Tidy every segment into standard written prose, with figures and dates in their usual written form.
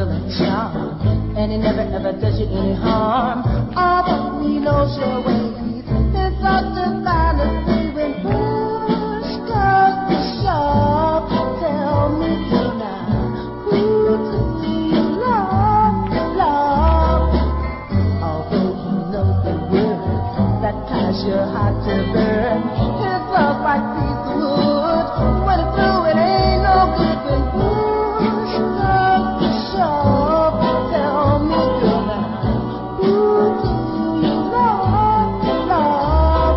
and charm, and he never ever does you any harm. Although he knows your ways, it's such a fantasy when push comes to shove. Tell me tonight, who do you love, love? Although you know the words that ties your heart to burn, his love like piece of wood. When it's through, it ain't no good. When push comes to shove, tell me tonight, who do you love, love?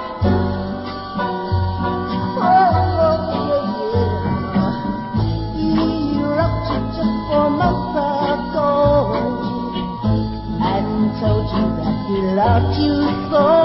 Oh, yeah. He wrote you just 4 months ago and told you that he loved you so.